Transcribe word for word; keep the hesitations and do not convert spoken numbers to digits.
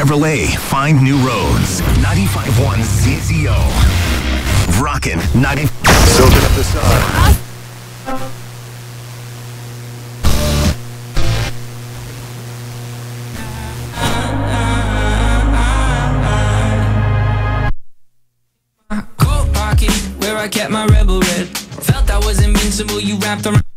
Chevrolet, find new roads. ninety-five point one Z Z O. Rockin' ninety. Soaking up the sun. Where I kept my rebel red. Felt I was invincible, you wrapped around.